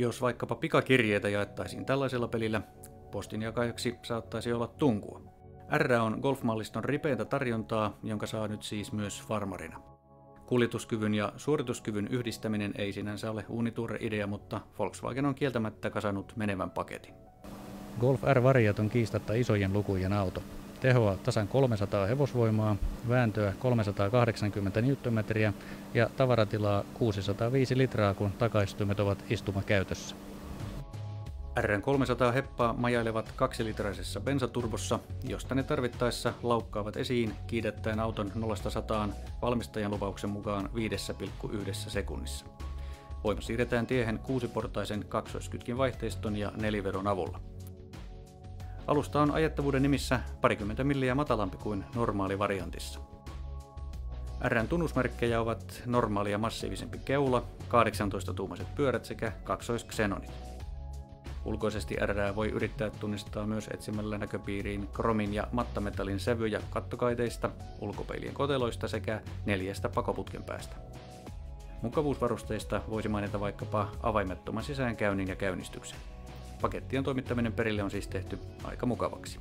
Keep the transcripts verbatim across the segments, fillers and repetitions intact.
Jos vaikkapa pikakirjeitä jaettaisiin tällaisella pelillä, postinjakajaksi saattaisi olla tunkua. R on golfmalliston ripeintä tarjontaa, jonka saa nyt siis myös farmarina. Kuljetuskyvyn ja suorituskyvyn yhdistäminen ei sinänsä ole uunituore idea, mutta Volkswagen on kieltämättä kasannut menevän paketin. Golf R-variat on kiistatta isojen lukujen auto. Tehoa tasan kolmesataa hevosvoimaa, vääntöä kolmesataakahdeksankymmentä newtonmetriä ja tavaratilaa kuusisataaviisi litraa, kun takaistuimet ovat istumakäytössä. R:n kolmesataa heppaa majailevat kaksilitraisessa bensaturbossa, josta ne tarvittaessa laukkaavat esiin kiidättäen auton nollasta sataan valmistajan lupauksen mukaan viidessä pilkku yhdessä sekunnissa. Voima siirretään tiehen kuusiportaisen kaksoiskytkin vaihteiston ja nelivedon avulla. Alusta on ajettavuuden nimissä parikymmentä milliä matalampi kuin normaali variantissa. R:n tunnusmerkkejä ovat normaalia massiivisempi keula, kahdeksantoista tuumaiset pyörät sekä kaksoisxenonit. Ulkoisesti R:ää voi yrittää tunnistaa myös etsimällä näköpiiriin kromin ja mattametallin sävyjä kattokaiteista, ulkopeilien koteloista sekä neljästä pakoputken päästä. Mukavuusvarusteista voisi mainita vaikkapa avaimettoman sisäänkäynnin ja käynnistyksen. Pakettien toimittaminen perille on siis tehty aika mukavaksi.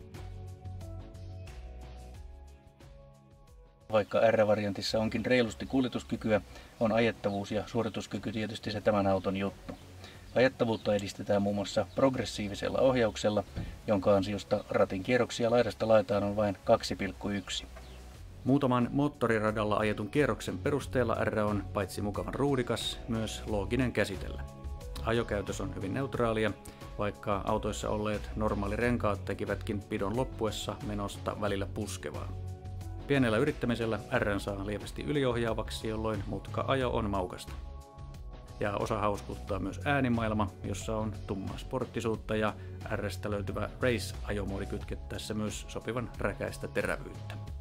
Vaikka R-variantissa onkin reilusti kuljetuskykyä, on ajettavuus ja suorituskyky tietysti se tämän auton juttu. Ajettavuutta edistetään muun muassa progressiivisella ohjauksella, jonka ansiosta ratin kierroksia laidasta laitaan on vain kaksi pilkku yksi. Muutaman moottoriradalla ajetun kierroksen perusteella R on paitsi mukavan ruudikas, myös looginen käsitellä. Ajokäytös on hyvin neutraalia, vaikka autoissa olleet normaalirenkaat tekivätkin pidon loppuessa menosta välillä puskevaa. Pienellä yrittämisellä R saa lievästi yliohjaavaksi, jolloin mutka-ajo on maukasta. Ja osa hauskuttaa myös äänimaailma, jossa on tummaa sporttisuutta ja R:stä löytyvä Race-ajomoodi kytkettäessä myös sopivan räkäistä terävyyttä.